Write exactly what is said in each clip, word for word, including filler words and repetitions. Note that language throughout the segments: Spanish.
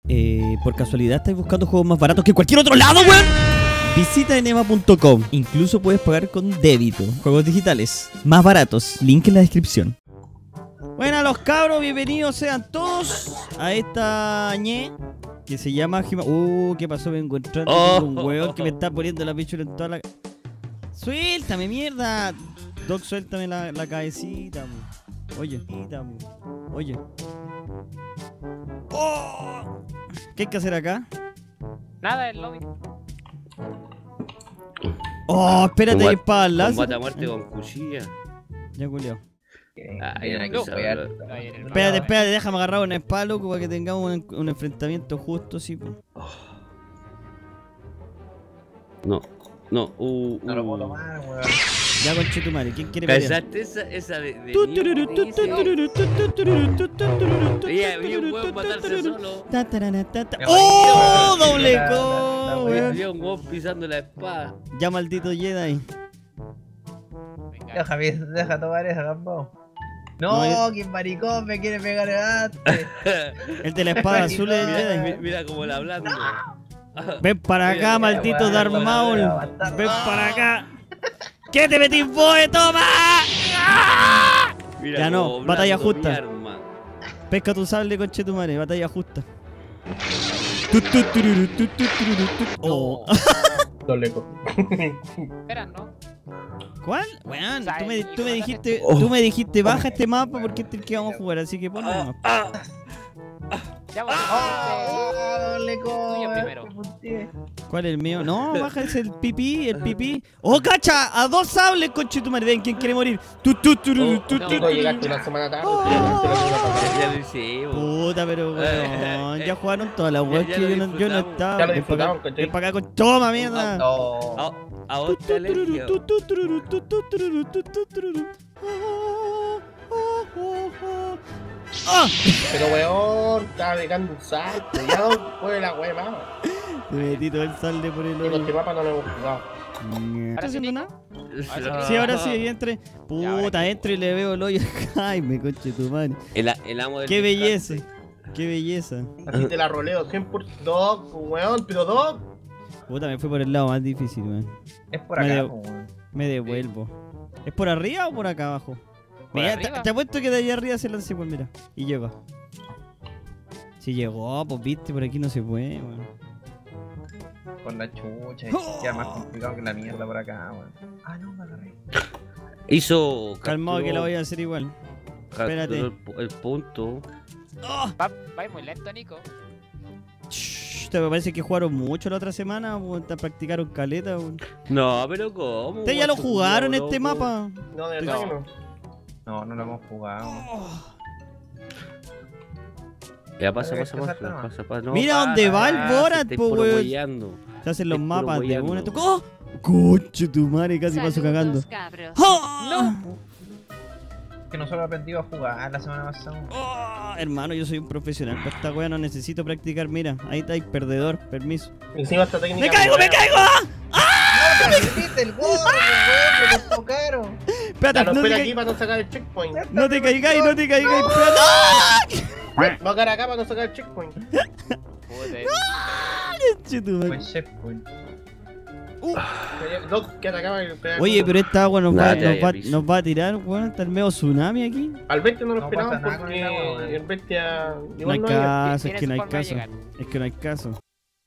Eh, por casualidad estáis buscando juegos más baratos que cualquier otro lado, weón. Visita enema punto com. Incluso puedes pagar con débito. Juegos digitales más baratos. Link en la descripción. Buenas los cabros, bienvenidos sean todos a esta ñe que se llama Jima. Uh, ¿qué pasó? Me encontré Oh. un weón que me está poniendo la pichula en toda la... Suéltame, mierda. Doc, suéltame la, la cabecita, mu. Oye, mu. Oye. Oh. ¿Qué hay que hacer acá? Nada, el lobby. Oh, espérate, hay espada láser. Combate a muerte con cuchilla. Ya, culiao. Ay, ya No. no quiero. Espérate, espérate, déjame agarrar una espada, loco, para que tengamos un, un enfrentamiento justo, sí. Po. No, no, uh, uh. No lo puedo tomar, weón. Ya, conchetumare, ¿quién quiere pelear? ¿Cachaste esa, esa de, de Tu, niño tururu, que tu, dice, tururu, tu, tu, tururu, tu, tu, tururu, tu, Veía- vi un tururu, weón tu, matarse tururu. solo. Ta, tarara, ta, ta. Me ¡Oh! morí. ¡Doble La- la- co! la- weón! Había un weón pisando la espada. Ya, maldito Jedi. Venga. Deja, deja tomar esa, campo. No, No, que maricón me quiere pegar antes. El de la espada azul es el Mira, Jedi. mi- mira cómo la hablando. Ven para acá, Mira, maldito weón, Darth weón, Maul. weón, bastardo. Ven para acá. ¿Qué te metís vos? ¡Toma! ¡Ah! Mira Ya no, cómo batalla blando justa. mi arma. Pesca tu sable, conchetumare, batalla justa. Tu, tu, tururu, tu, tu, tururu, tu. Oh. Doble co. Espera, ¿no? ¿Cuál? Weón, O sea, tú me, el tú me hijo dijiste, Oh. tú me dijiste baja este mapa porque este es el que vamos a jugar, así que ponlo nomás. Ah, Ya vos Ah, doble co. Tuyo weón, primero. te punteé. ¿Cuál es el mío? No, baja ese el pipí, el pipí. ¡Oh, cacha! A dos sables, conchetumare, ven, ¿quién quiere morir? Tu, tu, tururu, tu, no, tu, Chico, tu. llegaste una semana tarde. Oh. te lo digo para ya que- lo hicimos. Puta, pero weón, ya jugaron todas las weas ya que lo yo no, yo no disfrutamos. estaba. Ya lo Ven para acá, disfrutamos, ¿cachai? ven para acá con toma, mierda. No. A, a vos te alergia. Tu, tu, tururu, tu, tu, tururu, tu, tu, tururu. Ah, ah, ah, ah. ¡Ah! Pero weón, estaba pegando un salto. Ya no fue la weá. Te metí todo el sable por el Y con este hoyo. mapa no lo hemos jugado. ¿Estás sí, haciendo Nico? nada? Ah, Sí, ahora sí, ahí entre. Ya, Puta, ahora entro y le veo el hoyo. Ay, me conche tu madre. El, el amo del Qué descarte. belleza. Qué belleza. Así te la roleo cien por ciento. Dog, weón, pero dog. Puta, me fui por el lado más difícil, weón. Es por Me acá, debo- weón. Me devuelvo. ¿Es por arriba o por acá abajo? Por Mira, te, arriba. te apuesto que de allá arriba se lanza igual, mira. Y llega. Si llegó, pues viste, por aquí no se puede, weón. Por la chucha. Oh. Queda más complicado que la mierda por acá, weón. Ah, no, me agarré. Hizo. Calmado que la voy capturó- a hacer igual. capturó espérate. El, pu- el punto. ¡Oh! Va, va muy lento, Nico. Shh, te me parece que jugaron mucho la otra semana, weón. Te practicaron caleta, weón. No, pero ¿cómo? Ustedes ya lo guacho, jugaron loco? este mapa. No, de verdad No. que no. No, no lo hemos jugado. Ya pasa, A ver, pasa, que pasa, salta nomás. pasa, pasa. No, Mira pasa, dónde va el pasa, Borat, estáis po, puro weón. huellando. Se hacen los Es puro mapas de hueando. una. ¡Oh! Conche tu madre, casi paso cagando. ¡Oh! Que nosotros aprendimos a jugar la semana pasada. ¡Oh! Hermano, yo soy un profesional. Para esta wea no necesito practicar. Mira, ahí está el perdedor. Permiso. Encima esta técnica. ¡Me caigo, me caigo! ¡Ah! ¡No, te metiste el gorro, weón! ¡Me costó caro! Espérate, Ya no no te, espera ca- aquí para no sacar el checkpoint. no te caigáis, no te caigáis. Espérate. ¡Ah! Va a caer acá para no sacar el checkpoint. Puta, Conche tu madre. Buen checkpoint. Uh. Doc, quédate acá para que pega Oye, con- pero esta agua nos, Nah, va, ya, nos, ya, va, piso. nos va a tirar, weón. Está el medio tsunami aquí. Al bestia no lo No esperamos pasa nada con porque el agua, weón. el bestia. No hay Igual no hay. caso, es tiene que su no hay forma de caso. llegar. Es que no hay caso.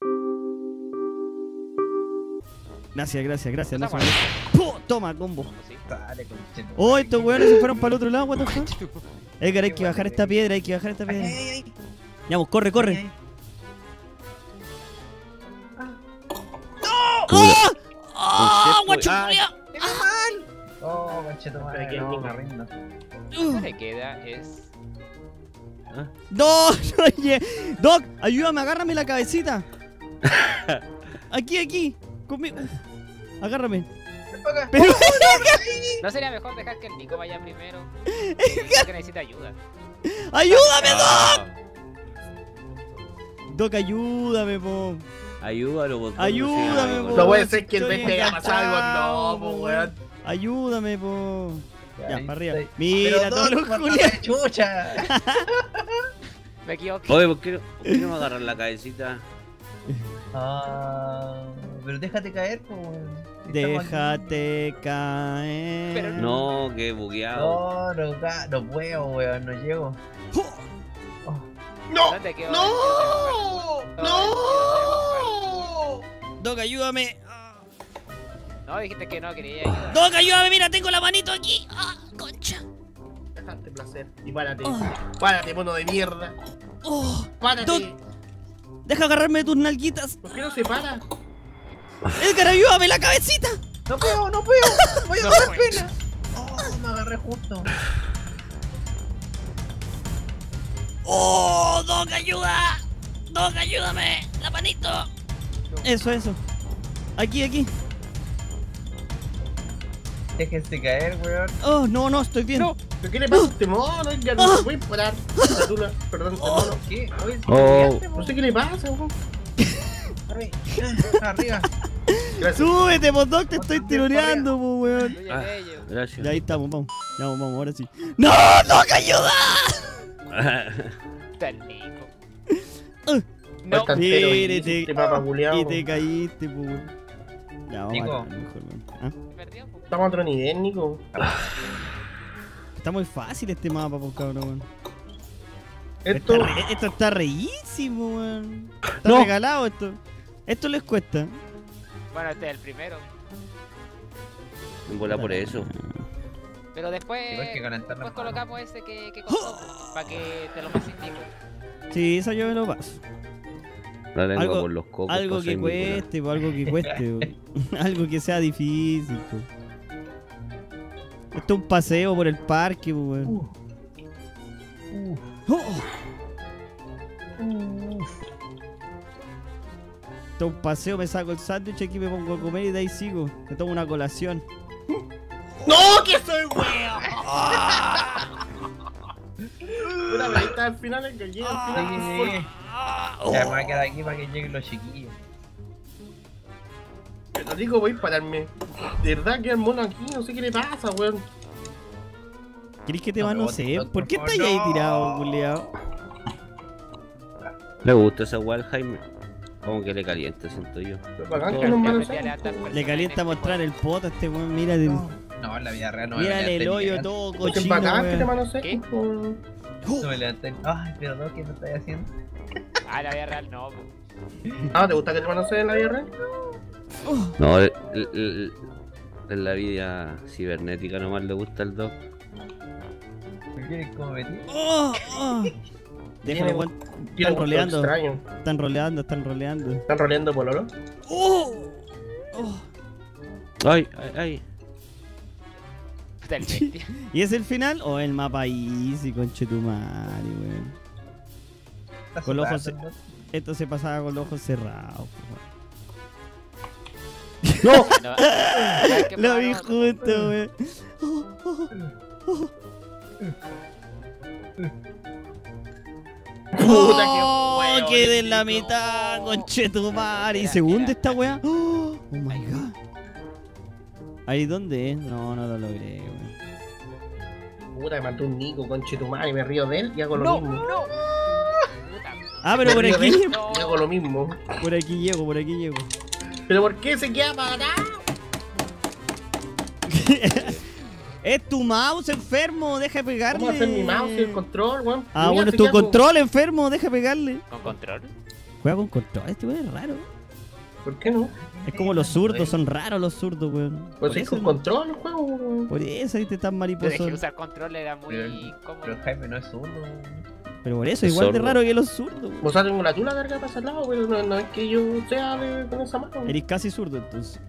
Gracias, gracias, gracias. No se Toma. me- ¡Puh! Toma, combo. sí. Dale, conchito. Oh, estos weones se fueron para el otro lado, what the fuck. Edgar, hay que bajar esta piedra, hay que bajar esta Ay, piedra. ay, ay. Ya, vamos, corre, corre. Ay, ¡Ah! ¡Ah! Concepto- ¡Guacho, ah. culiao! ay. Oh, conchito, madre. Pero No, aquí- me rindo. Lo que le queda es. ¡No! Oye, Doc, ayúdame, agárrame la cabecita. Aquí, aquí, conmigo. Agárrame. Ven para acá. Pero, ¿No sería mejor dejar que el Nico vaya primero? Creo que necesita ayuda. ayúdame, Doc. Ah, Doc, ayúdame, po. ayúdalo, vos. Ayúdame, po. No puede ser que el Estoy bestia haya pasado algo. enganchado, No, pues, po, weón. Ayúdame, po. Ya, Ahí para arriba. estoy. Mira, Pero todos Doc, los por la culiados. chucha. Me equivoqué. Oye, ¿por qué, no- por qué no me agarran la cabecita? Ah, pero déjate caer, pues, weón. Estamos aquí. Déjate caer. Pero No, que bugueado. No, no, ca- no puedo, weón, no llego. ¡No! ¿Dónde quedó? ¡No! ¡No! Doc, ayúdame. No, dijiste que no, quería ayudar. Doc, ayúdame, mira, tengo la manito aquí. Ah, concha. Dejate placer. Y párate. Párate, mono de mierda. Oh, Párate. Doc. deja agarrarme de tus nalguitas. ¿Por qué no se para? Edgar, ayúdame la cabecita. No puedo, no puedo. Voy a No dar puedo. pena. Oh, me agarré justo. Oh, Doc, ayuda. Doc, ayúdame. La manito. Eso, eso. Aquí, aquí. Déjense caer, weón. Oh, no, no, estoy bien. No. ¿Pero qué le pasa a este mono? Ya no se puede parar. La tula, perdón, este mono. ¿Qué? Oye, Oh. No sé qué le pasa, weón. Arriba. Gracias. Súbete, pues, Doc, te estoy tironeando, pues, weón. Oye, Ah, bello. gracias. Ya ahí estamos, vamos. Vamos, vamos, ahora sí. ¡No, Doc, ayuda! Tan rico. Uh. No. Está entero, Espérate. este mapa culiao. Y te caíste, pues. Ya, vamos Nico. a matar, mejor, weón. ¿Ah? Perdió, po. Estamos a otro nivel, Nico. Está muy fácil este mapa, pues, cabrón, weón. Esto. Está re- esto está reísimo, weón. Está No. regalado esto. Esto les cuesta. Bueno, este es el primero. Me bola por eso. Pero después, Igual que calentar después las colocamos ese que, que costó, para que te lo pases, Nico. Sí, eso yo me lo paso. La lengua Algo- por los cocos. Algo cosa que ridícula. cueste, pues, algo que cueste, weón. Algo que sea difícil, pues. Esto es un paseo por el parque, pues, weón. Uh. Uh. Oh, Uh. esto es un paseo, me saco el sándwich aquí, me pongo a comer y de ahí sigo. Me tomo una colación. ¡No! ¡Que soy weón! Una vez está al final, el que llega al Sí, final. sí, por sí. Oh. Ya me voy a quedar aquí para que lleguen los chiquillos. Pero digo, voy a pararme. De verdad que el mono aquí, no sé qué le pasa, weón. ¿Querés que te No va? me No botes, sé. Doc, ¿Por qué por estás ahí favor, tirado, no. culiao? Le gusta esa weá al Jaime. Como que le calienta, siento yo. Pero bacán No, que los Ya malos aprendí a sean. levantar weón. fuerza Le calienta en este mostrar el juego. poto a este weón. Mira, de- No, en la vida real no me mírale el levanté hoyo ni todo Porque es cochino, bacán que te weón. manosees, ¿Qué? weón. cagando. No me levanté. Ay, pero no, ¿qué me estoy haciendo? Ah, la vida real no, po. Ah, ¿te gusta que te manoseen en la vida real? No, el- el- el- en la vida cibernética nomás le gusta el Doc. ¿Me quieres como metí? Oh, oh. Déjalo, weón. Tiene Están un gusto roleando. extraño. Están roleando, están roleando. ¿Están roleando pololo? Oh. Oh. Ay, ay, ay. Está el bestia. ¿Y es el final o el mapa easy, conchetumare, weón? Está Con los ojos sudando, ¿no? Esto se pasaba con los ojos cerrados, po, weón. ¡No! No, hay que Lo probar vi otro. justo, weón. Oh, oh, Puta que oh, weón, quedé en la no. mitad, conchetumare. ¿Y Mira, se hunde mira. esta weá? Oh, oh my god. ¿Ahí dónde es? No, no lo logré, weón. Puta, me mató un Nico, conchetumare, me río de él y hago lo No, mismo. no. Puta. Ah, pero Me por río de aquí, él y hago lo mismo. por aquí llego, por aquí llego. ¿Pero por qué se queda parado? Es tu mouse, enfermo, deja de pegarle. ¿Cómo hacer mi mouse y el control, weón? Ah, Mira, bueno, se tu queda como- control, enfermo, deja de pegarle. ¿Con control? Juega con control, este weón es raro. ¿Por qué no? Es como los zurdos, son raros los zurdos, weón. Pues Por es eso, con control el juego, weón. por eso ahí te están Yo dejé mariposón. usar control, era muy Pero- cómodo. Pero Jaime no es zurdo. Pero por eso, Es igual de sordo. raro que los zurdos, weón. O sea, tengo la tula cargada para ese lado, pero no, no es que yo sea de, con esa mano. Eres casi zurdo entonces.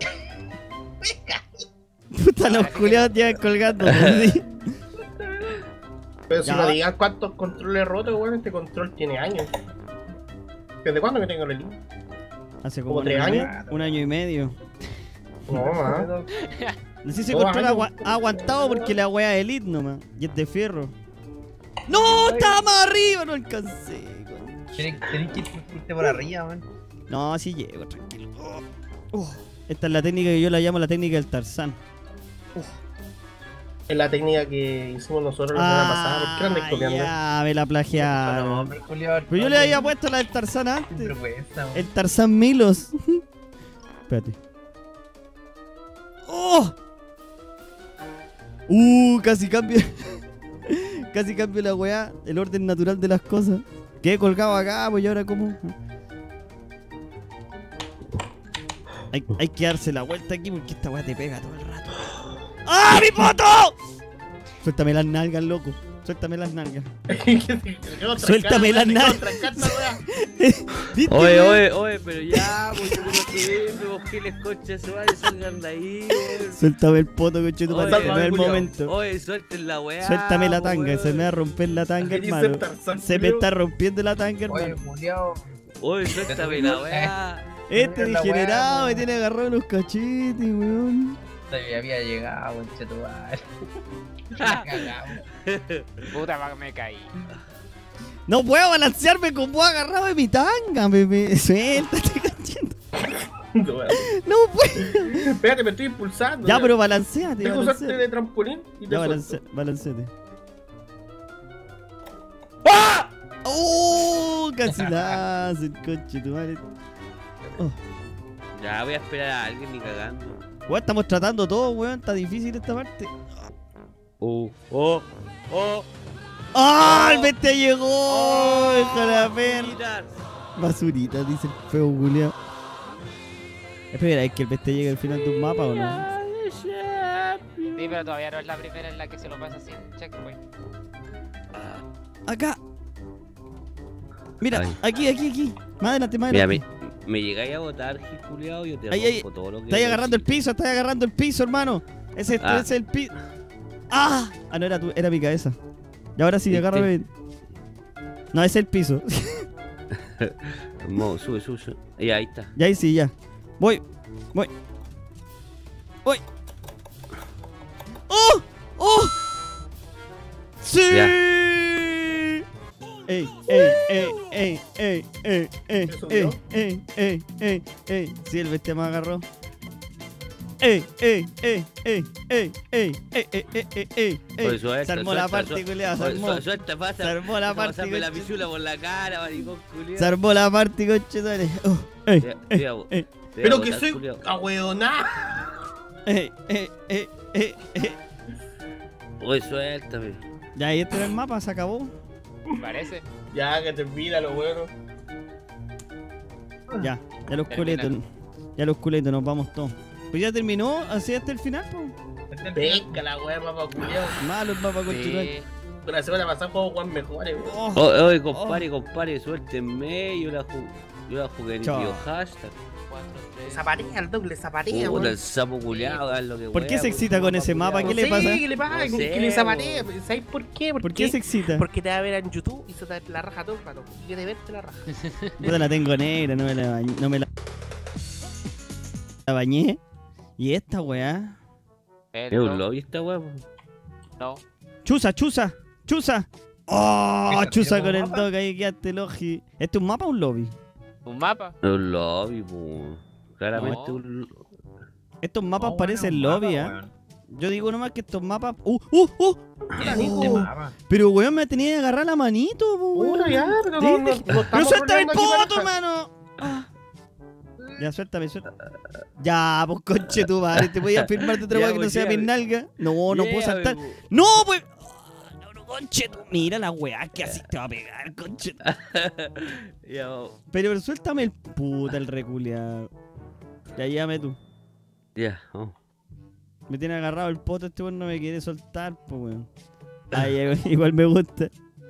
Puta, los culiados llevan colgando. pues, sí. Pero si Ya. no digan cuántos controles rotos, weón, este control tiene años. ¿Desde cuándo que tengo la línea? Hace como ¿Como un tres año, y años? me- un año y medio. No, más. No sé si ese Dos control años. agua- ha aguantado porque la wea es elite nomás. Y es de fierro. ¡No! ¡Estaba más arriba! No alcancé. weón. Tenés tenés que irte por arriba, man. No, sí llego, tranquilo. Oh. Esta es la técnica que yo la llamo la técnica del Tarzán. Es la técnica que hicimos nosotros la semana pasada. ¿Por qué andáis copiando? ya, me la No, plagiaron. pero culiao, Pero yo le había puesto la del Tarzán Qué antes. vergüenza, weón. El Tarzán Milos. Espérate. ¡Oh! Uh, casi cambio. Casi cambio la weá. El orden natural de las cosas. Quedé colgado acá, pues y ahora cómo. Hay, hay que darse la vuelta aquí porque esta weá te pega todo el rato. ¡Ah, mi poto! Suéltame las nalgas, loco. Suéltame las nalgas. Suéltame las nalgas. ¿Viste, Oye, weón? oye, oye, pero ya, pues yo creo que vos giles conchas suaves salgan de ahí, weón. Suéltame el poto, coche, tu Oye, madre, no es el culiao. momento. Oye, suelten la weá. Suéltame la po, tanga, weón. se me va a romper la tanga, Quería hermano. ser Tarzán, Se me culiao. está rompiendo la tanga, Oye, hermano. culiao. Oye, suéltame la weá. Este la degenerado weá, me tiene agarrado los cachetes, weón. Se había llegado, conchetumare. La cagamos. Puta, va, me caí. No puedo balancearme con vos agarrado de mi tanga, bebé. Suéltate, cachete. No, weón. No puedo. Espérate, me estoy impulsando. Ya, pero balanceate, Tengo que usarte balanceate. de trampolín y te Ya, suelto. balance, balanceate. ¡Ah! ¡Oh! Casi la hace el coche, tu madre. Oh. Ya voy a esperar a alguien ni cagando. Weón, estamos tratando todo, weón. Está difícil esta parte. Oh, oh, oh. ¡Ah! ¡El bestia llegó! ¡Hijo de la perra! Mira. Basurita, dice el feo culiao. Espera, ¿es que el bestia llega al final de un mapa o no? Sí, pero todavía no es la primera en la que se lo pasa sin checkpoint. Acá. Mira, Ay. aquí, aquí, aquí. Más adelante, más Mira, me, adelante. me llegáis a botar, Giculeado, yo te Ahí, ahí. rompo todo lo que... Estáis agarrando el piso, estáis agarrando el piso, hermano. Ese, Ah. ese es el piso. ¡Ah! Ah, no era tu, era mi cabeza. Y ahora sí, Este. agárrame bien. No, ese es el piso. Mo, sube, sube, sube. Y ahí está. Ya ahí sí, ya. Voy, voy. Voy. ¡Oh! ¡Oh! ¡Sí! Ya. ¡Ey, ey, ey, ey, ey, ey, ey, ¿Se ey, subió? ey, ey, ey, ey! Sí, el bestia me agarró. ¡Ey, ey, ey, ey, ey, ey, ey, ey, ey, ey, ey! Oye, suelta, Se armó la suelta, parte, suelta. culiao, se Oye, armó. suelta, suelta, pasa. Se armó la Deja parte, pasarme la conche- pichula por la cara, maricón culiao. Se armó la parte, conche, dale. Oh, ey, Te- ey, te voy a- ey, te voy a Pero que botar, soy culiao. ahueoná. ey, ey, ey, ey, ey. Oye, suéltame. Ya, y este era el mapa, se acabó. Parece. Ya, que te olvida lo bueno. Ya, ya los Termina. culetos. Ya los culetos, nos vamos todos. Pues ya terminó, así hasta el final, po. Venga la wea, papá culiao. Malo el mapa continuar. Sí. La semana pasada jugamos jugar mejores, weón. Oh, Oye, oye, compadre, compadre, suéltenme. Yo la, ju yo la jugué en el Chao. video hashtag. cuatro, tres. Zapatea, el doble zapatea, Puta, weón. el sapo culiao, hagan lo que ¿Por qué wea, se excita con ese mapa? ¿Qué No le sé, pasa? ¿Qué le pasa? No que sé, le zapatea. weón. ¿Sabes por qué? ¿Por qué se excita? Porque te va a ver en YouTube y se te la raja todo el rato. Y quiere verte la raja. Puta, la tengo negra, no me la bañé. No me la... la bañé. Y esta weá. Es Pero un lobby esta wea, po. no. Chusa, chusa, chusa. Oh, ¿Qué, chusa tiene con un el mapa? dog ahí, quedaste el oji. ¿Este es un mapa o un lobby? Un mapa. Es un lobby, po. Claramente No. un... Estos mapas Oh, parecen bueno, un lobby, mapa, ¿eh? weón. Yo digo nomás que estos mapas. ¡Uh, uh, uh! Mira, este Oh. mapa. Pero weón, me tenía que agarrar la manito, po, weón. Puta, ya, pero Sí, no, no, dije- no ¡Pero estamos suéltame el roleando aquí poto, pareja. hermano! Ah. Ya, suéltame, suéltame. Ya, pues conche tu madre, te voy a firmar de otra Ya, weá que no pues, sea ya, mis pues. nalgas. No, no puedo Yeah, saltar. po. ¡No, pues! Ah, no, no, conche tu. Mira la weá que así te va a pegar, conche. Ya, po. Pero suéltame el puta, el reculeado. Ya, llame tú. Ya, vamos. Me tiene agarrado el poto, este weón no me quiere soltar, pues weón. Ay, igual- igual me gusta.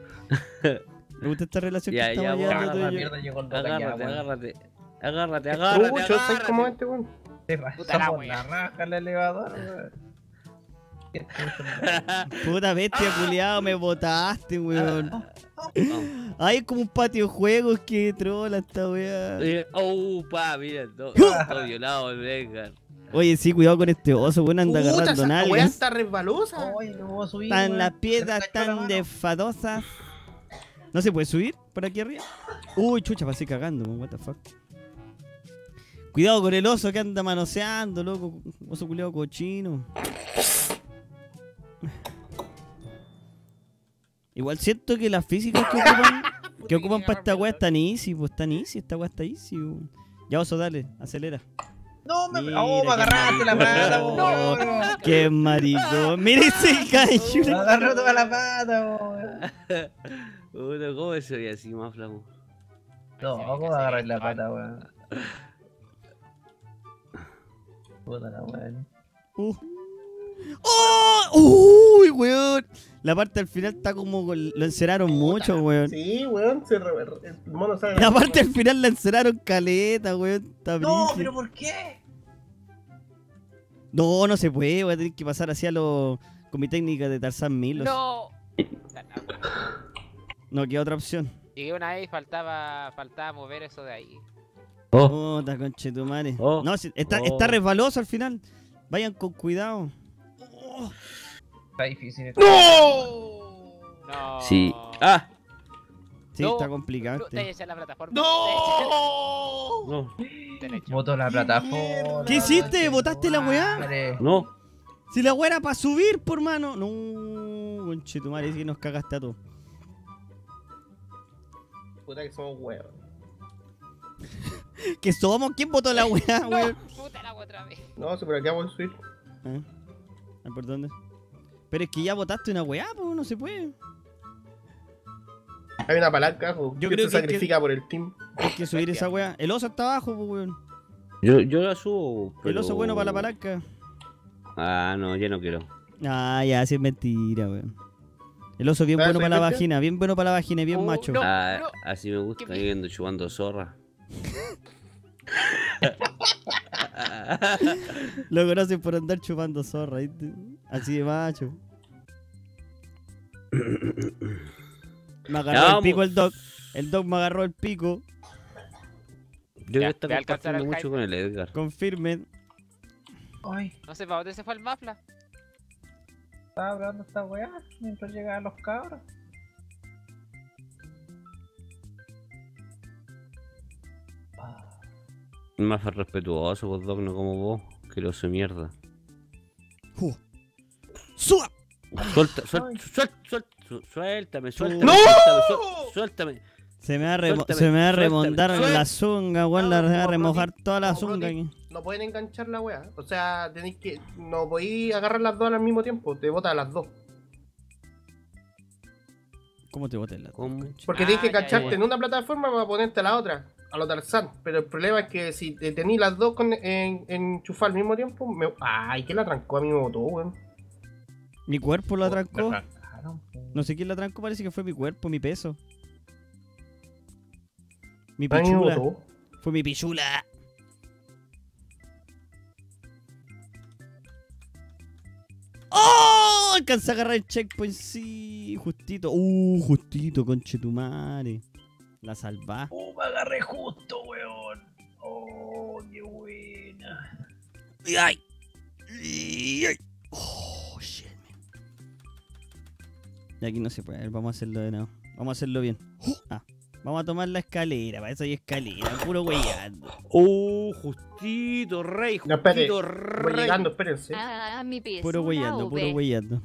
Me gusta esta relación Ya, que ya, estamos vos, llevando tú La y yo. mierda llegó el Dota ya, Agárrate, weón. agárrate. Agárrate, agárrate, Trucho, ¿sabes cómo es agárrate. este weón? Se Puta la pasó por wea. la raja el elevador, weón. Qué chucha. Puta bestia, culiado, me botaste, weón. Vamos. Ay, es como un patio de juegos que trola esta weá. Eh, Oh, pa, mira, todo, todo violado, venga. Oye, sí, cuidado con este oso, weón, anda Puta, agarrando esa weá nalgas. está resbalosa. Oye, no puedo subir, Están weón. las Se piedras me cachó la tan mano. desfadosas. ¿No se puede subir por aquí arriba? Uy, chucha, pasé cagando, what the fuck. Cuidado con el oso que anda manoseando, loco. Oso culiado cochino. Igual siento que las físicas que ocupan, que ocupan para esta weá están easy, pues están easy, esta weá está easy. weón. Ya oso, dale, acelera. No, me, Mira, oh, me qué agarraste la maricón. pata, po, No. weón. Qué maricón. Mira ese cacho. Me agarró toda la pata, po, weón. Uno, ¿cómo se ve así, Mafla? weón? No, ¿cómo me agarré la pata, weón? Puta la weón. Uh. ¡Oh! ¡Uy, weón! La parte al final está como. con- Lo enceraron mucho, weón. Sí, weón, se re... el mono sale. La parte al final la enceraron caleta, weón. Está No, brígido. pero ¿por qué? No, no se puede, voy a tener que pasar así a lo. Con mi técnica de Tarzán Milos. No. No queda otra opción. Llegué una vez y faltaba, faltaba mover eso de ahí. Oh, Puta, conchetumare. Oh. No, si- está, Oh. está resbaloso al final. Vayan con cuidado. Está difícil. No. sí. ¡Ah! Sí, No, está complicado. No, este. déjense en la plataforma. ¡No! No, Derecho. Voto la plataforma. ¿Qué hiciste? ¿Botaste la weá? Madre. no. Si la weá era para subir, por mano. No, conchetumare, es que nos cagaste a todos. Puta que somos huevos. ¿Qué somos? ¿Quién votó la weá, No, weón? puta el agua otra vez. No, se por acá vamos a subir. Ah, ah, ¿por dónde? Pero es que ya votaste una weá, pues no se puede. Hay una palanca, po, Yo que creo se que- sacrifica por el team. Hay que subir esa weá. El oso está abajo, pues weón. Yo, yo la subo. Pero... El oso bueno para la palanca. Ah, no, ya no quiero. Ah, ya, sí es mentira, weón. El oso bien ¿Ah, bueno soy para la bestia? vagina, bien bueno para la vagina y bien Oh, macho. no. Ah, así me gusta, Qué viendo chupando zorra. Lo conocen por andar chupando zorra, ¿viste? Así de macho. Me agarró Ya, el pico vamos. el dog. El dog me agarró el pico. Yo Ya, ya está voy a alcanzar compartiendo al mucho Jaime. con el Edgar. Confirmen. Ay, No sé para dónde se fue el Mafla. estaba hablando esta weá mientras llegaban los cabros. Más respetuoso, vos, Doc, no como vos. Que lo de mierda. Uh. ¡Suba! Suelta, suelta, suelta, suelta, suéltame, suéltame, ¡No! suéltame, suéltame, suéltame. Se me va a, remo- Suéltame, se me va a suéltame, remondar suéltame. la zunga, weón. La No, va a como remojar Brody, toda la como zunga Brody. aquí. No pueden enganchar la wea. O sea, tenéis que. No podéis agarrar las dos al mismo tiempo. Te botan las dos. ¿Cómo te boté la ¿Cómo? Porque Ah, tienes que ya, ya, engancharte ya. en una plataforma para ponerte a la otra. A lo Tarzán. Pero el problema es que si te tenéis las dos con, en, enchufar al mismo tiempo. Me... Ay, ¿quién la trancó? A mí me botó, weón. Mi cuerpo lo atrancó. Me arrancaron, po. No sé quién la atrancó, parece que fue mi cuerpo, mi peso. Mi A mí me pichula. botó. Fue mi pichula. ¡Oh! Alcancé a agarrar el checkpoint, sí. Justito. Uh, justito, conchetumare. La salvá. Oh, me agarré justo, weón. Oh, qué buena. ¡Ay! ¡Ay! ay. Oh, shit, man. Y aquí no se puede. A ver, vamos a hacerlo de nuevo. Vamos a hacerlo bien. Ah, vamos a tomar la escalera. Para eso hay escalera. Puro weyando. Oh, justito, rey, Ya, espérate, justito, Voy rey. llegando, espérense. Ah, mi pies. Puro weyando, puro güey. weyando.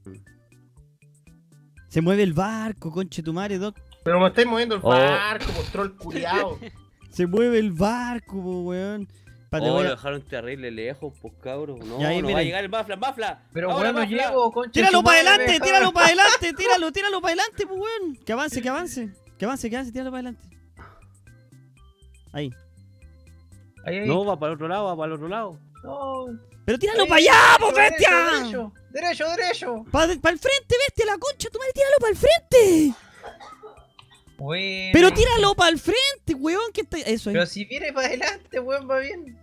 Se mueve el barco, conchetumare, doc. Pero me estáis moviendo el Oh. barco, por troll culiao. Se mueve el barco, po, weón. Pa, te Oh, voy lo a- dejaron terrible lejos, pues cabros. No, Ya, ahí, no va miren. a llegar el Mafla, Mafla. Pero Ahora, weón, no Mafla. llego, concha. ¡Tíralo su para madre, adelante! deja- ¡Tíralo para adelante! ¡Tíralo, tíralo para adelante, pues, weón! Que avance, que avance. Que avance, que avance, tíralo para adelante. Ahí. Ahí, ahí. No, va para el otro lado, va para el otro lado. No. ¡Pero tíralo Ahí, para allá, pues, derecho, bestia! Derecho, derecho, derecho. ¡Para el frente, bestia, la concha! ¡Tu madre, tíralo para el frente! Bueno. ¡Pero tíralo para el frente, weón! Que está... Eso ahí. Pero si viene para adelante, weón, va bien.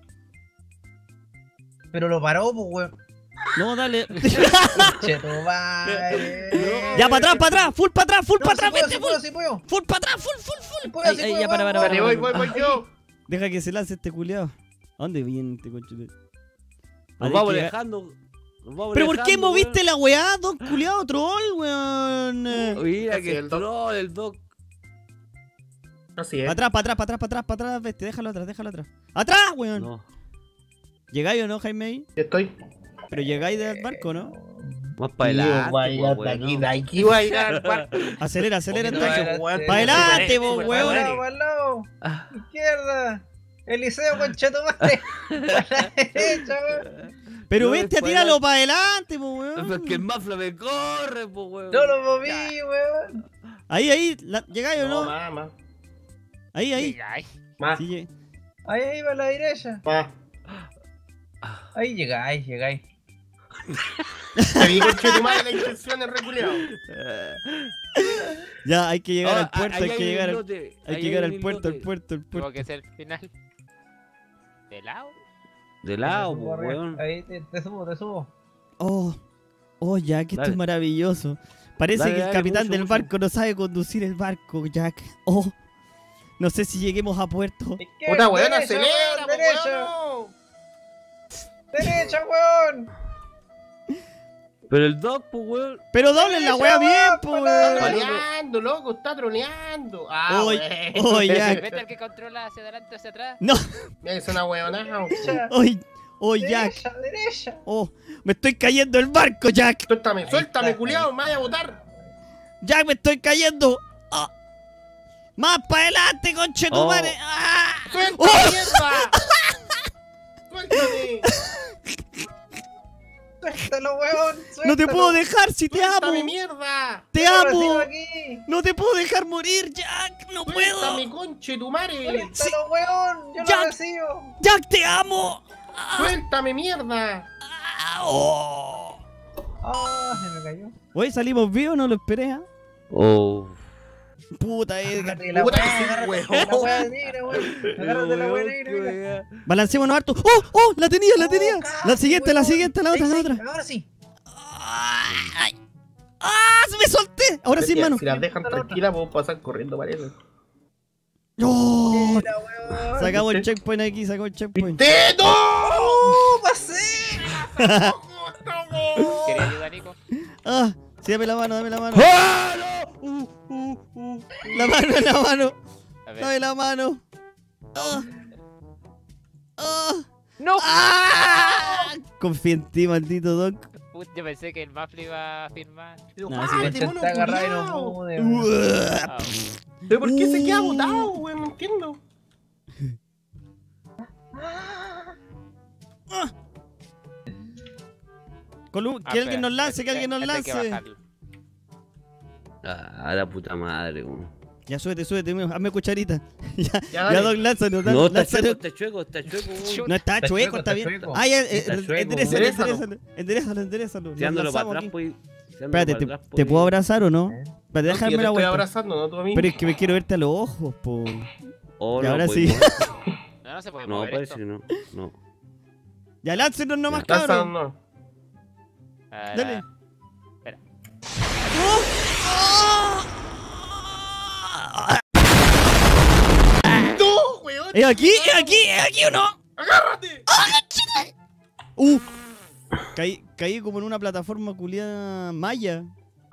Pero lo paró, pues, weón. No, dale. Che, tu madre. Ya, para atrás, para atrás. Full para atrás, full No, para si atrás, puedo, bestia, si full. puedo, si puedo. Full para atrás, full, full, full. Si puedo, Ahí, si ahí, puedo, ya, para, vamos, para, Dale, para. voy, voy, voy yo. Deja que se lance este culiao. ¿A dónde viene este conchito? Nos vamos alejando. nos vamos ¿Pero por qué alejando, moviste la weá, don culiao, troll, weón? weón. Mira Así que el doc. troll, el doc. Así es. Para atrás, para atrás, para atrás, para atrás, para atrás, bestia. Déjalo atrás, déjalo atrás. ¡Atrás, weón! No. ¿Llegáis o no, Jaime? ahí? Ya estoy. Pero llegáis del barco, ¿no? Más para Tío, adelante, vaya, po, hasta weón, aquí, no. de aquí va a ir al parque. Acelera, acelera, Poquito entonces. para adelante. ¡Pa' adelante, Super- vos, super- weón! Para al lado, izquierda. Eliseo, conchetumare. Para la derecha, weón. Pero No, vete a pa' tirarlo adelante. para adelante, po, weón. Porque el Mafla me corre, po, weón. No lo moví, weón. Ahí, ahí, la- ¿llegáis o No, no? más, más. Ahí, ahí. Ay, Más, Sí, lleg- Ahí, ahí, para la derecha. más. Ahí llegáis, llegáis. Te vi con Chetumare, la intención es reculeado. Ya, hay que llegar Ah, al puerto, ahí hay que un llegar al, islote, hay ahí que llegar un al puerto, al islote. puerto, al tuvo puerto. que ser el final. ¿De lado? De Te lado, subo po, arriba. weón. Ahí te, te subo, te subo. Oh, oh, Jack, esto Dale. es maravilloso. Parece Dale, que el dale, capitán mucho, del mucho. barco no sabe conducir el barco, Jack. Oh, no sé si lleguemos a puerto. Izquierda, Puta weón, derecha, acelera, weón, po, derecha. weón. Derecha, weón. Pero el Doc, po, weón. Pero doblen la Derecha, wea bien, weón, po, para Está weón. troleando, loco, está troleando. Ah, Oy, bueno. oy, Jack. Vete al que controla hacia adelante o hacia atrás. No, Mira, es una weonada. Derecha, oy, oh, Jack. derecha, derecha. Oh, me estoy cayendo el barco, Jack. Suéltame, suéltame, está, culiao, ahí. me vaya a botar. Jack, me estoy cayendo. Ah. Más para adelante, conchetumare. Oh. Ah. ¡Suéltame, ¡Oh! mierda! ¡Suéltame! Suéltalo, weón. No te suéltalo. puedo dejar si te amo. ¡Suéltame, mierda! Te Yo lo recibo amo. aquí. No te puedo dejar morir, Jack. No puedo. ¡Suéltame, conche tu madre! Suéltalo, weón. Yo Ya. lo recibo. Jack, te amo. Ah. ¡Suéltame, mierda! Ah, oh. Ah, se me cayó. Oye, ¿salimos vivos? No lo esperé, ¿ah? Oh. Puta, Edgar. Agárrate la Puta weá, que sí, agárrate weón. la weá negra, weón. Agárrate la weá negra, mira. Balancémonos harto. ¡Oh! ¡Oh! La tenía, la Oh, tenía. casi, La siguiente, la weón. siguiente, la otra, Ahí la sí, otra. Ahora sí. ¡Ay! ¡Ah! ¡Se me solté! Ahora sí, Si- mano. Si las dejan tranquilas, podemos pasar corriendo, parece. ¡Oh! Mira, weón. Sacamos el checkpoint aquí, sacamos el checkpoint. ¡Te no! ¡Oh, pasé! ¿Quería ayudar, Nico? ¡Ah! Sí, dame la mano, dame la mano. ¡Ah, no! Uh, uh, uh. La mano, la mano. A ver. Dame la mano. ¡Ah! ¡Ah! ¡No! ¡Ah! Confía en ti, maldito Doc. Put, yo pensé que el Mafli iba a firmar. No, sí, ¡Ah, me te mono Intenté agarrar y no culiao! pude, weón. Uah. Ah, ¿Pero por qué se queda Uh. botado, weón? No entiendo. Colu- ah, que alguien espera, nos lance, que este- alguien nos este hay que lance. bajarlo. Ah, la puta madre, weón. Ya, súbete, súbete, mijo, hazme cucharita. ya, Ya, ya, dale. Doc, lánzanos, No, está lánzanos. chueco, está chueco, está chueco, weón. No está Está chueco, chueco, está está bien. chueco. Ah, ya, Sí, está eh, chueco. enderezalo, Enderezalo. enderezalo, enderezalo, enderezalo. Nos Tirándolo para lanzamos atrás, aquí. pues. tirándolo Espérate, para ¿te, atrás, te pues. puedo abrazar o no? ¿Eh? Espérate, No, si yo déjame te la estoy vuelta. abrazando, no tú a mí. Pero es que me quiero verte a los ojos, po. Oh, Y no, ahora pues, sí. no. No, no se puede No, mover parece esto. que no. No. Ya, láncenos nomás, Ya. Lánzalo, cabrón. no. Ahora- Dale. Espera. ¡No, weón! ¿Es aquí? ¿Es aquí? ¿Es aquí o no? ¡Agárrate! Uh. Caí, caí como en una plataforma culiada maya.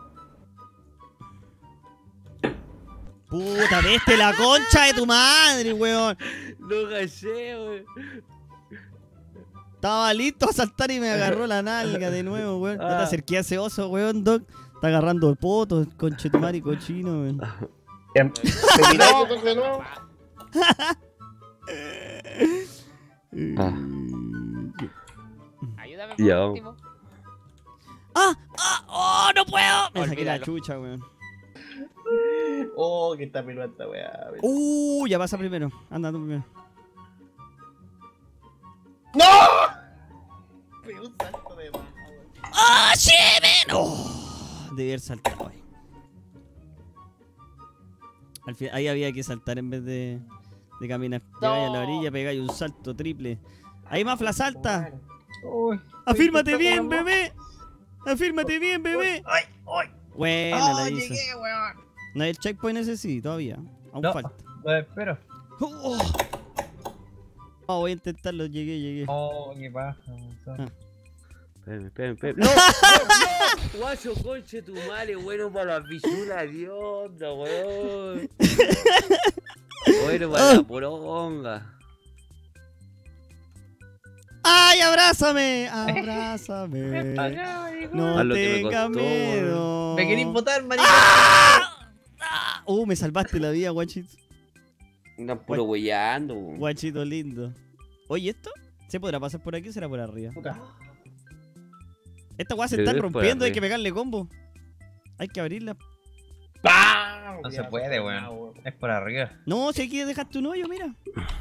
Puta, veste la concha de tu madre, weón. No caché, weón. Estaba listo a saltar y me agarró la nalga de nuevo, weón. No te Ah. acerqué a ese oso, weón, Doc. Está agarrando el poto, conchetumare cochino, weón. Ya, ¿Te miró de nuevo? Ayúdame Ya, por vamos. último. ¡Ah! ¡Ah! ¡Oh, no puedo! Me saqué la Olvídalo. chucha, weón. Oh, que está peluda esta weá. Uh, ya pasa primero. Anda tú primero. ¡No! Pegó un salto de baja, weón. ¡Ah, Shemen! Oh, debí haber saltado ahí. Al fin, ahí había que saltar en vez de, de caminar. Llegáis a la orilla, pegáis un salto triple. Ahí, Mafla, salta. uy. Afírmate Estoy bien, intentando- bebé. Afírmate bien, bebé. ¡Ay, ay! Buena ¡Ah, la hizo. llegué, weón! No hay el checkpoint ese sí, todavía. Aún No, falta. lo espero. Oh. Oh, voy a intentarlo, llegué, llegué. Oh, qué paja. Ah. Espérame, espérame, espérame. ¡No! ¡No! ¡No! Guacho, conche tu madre, bueno para las pichulas de onda, weón. Bueno para la poronga. ¡Ay, abrázame! ¡Abrázame! No A lo que me tengas costó, miedo. ¿Me querís votar, maricón? ¡Ah! ¡Ah! Uh, me salvaste la vida, guachito. Andan puro weyando. weón. Guachito lindo. Oye, ¿esto? ¿Se podrá pasar por aquí o será por arriba? Puta. Esta weá se Creo está que es por rompiendo, hay arriba. que pegarle combo. Hay que abrirla. ¡Pam! No se Ya, puede, ah, weón. Es por arriba. No, si aquí dejaste un hoyo, mira.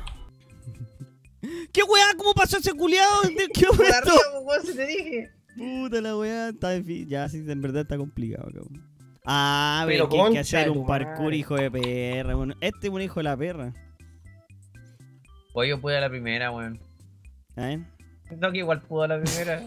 ¿Qué weá? ¿Cómo pasó ese culiado? ¿Qué Por fue arriba, esto? pues, weón, si te dije. Puta la weá, está difícil. Ya, sí, en verdad está complicado, cabrón. Ah, Pero pero que hay que concha hacer de un tu parkour, madre. hijo de perra. Bueno, este es un hijo de la perra. Pues yo pude a la primera, weón. A ver. No, que igual pudo a la primera.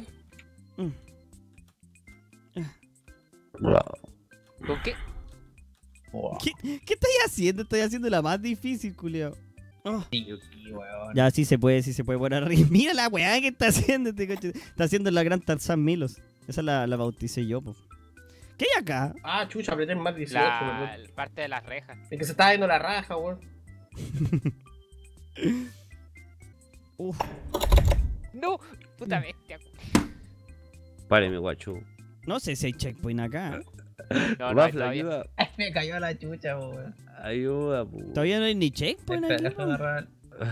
¿Con qué? Wow. ¿Qué, ¿Qué estáis haciendo? Estoy haciendo la más difícil, culiao. Oh. Sí, weón. Ya, sí se puede, sí se puede por arriba. Mira la weá que está haciendo este coche. Está haciendo la gran Tarzán Milos. Esa la, la bauticé yo, po. ¿Qué hay acá? Ah, chucha, apreté en más dieciocho, La weón. parte de las rejas. Es que se está viendo la raja, weón. Uf. ¡No! Puta bestia. Páreme, guacho. No sé si hay checkpoint acá. No, no hay Waffle, todavía. ayuda. Me cayó la chucha, weón. Ayuda, pu. Todavía no hay ni checkpoint Espera, aquí, déjame po. agarrar.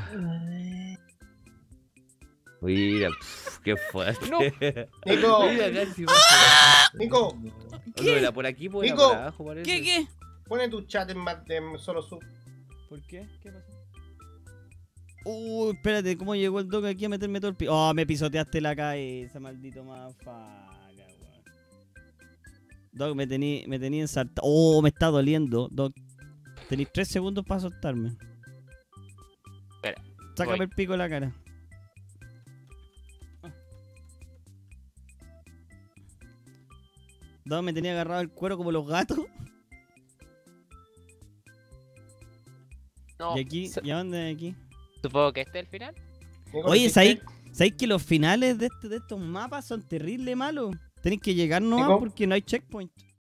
Mira, pf, qué fuerte. No. Nico, Mira, casi pasa. Nico, No era por aquí, pues era Nico. por abajo, parece. ¿Qué, qué? pone tu chat en, más, en solo sub. ¿Por qué? ¿Qué pasó? Uh, espérate, ¿cómo llegó el dog aquí a meterme todo el pi... Oh, me pisoteaste la cabeza, maldito mafaca, weón. Dog, me tení, me tení ensartado. Oh, me está doliendo, Dog. Tenéis tres segundos para soltarme. Espera, Sácame voy. el pico de la cara. Dog, me tenía agarrado el cuero como los gatos. No, Y aquí, su- ¿y a dónde de aquí? supongo que este es el final. Nico, Oye, ¿hiciste? ¿sabéis, ¿sabéis que los finales de, este- de estos mapas son terrible malos? Tenéis que llegar nomás Nico. porque no hay checkpoint.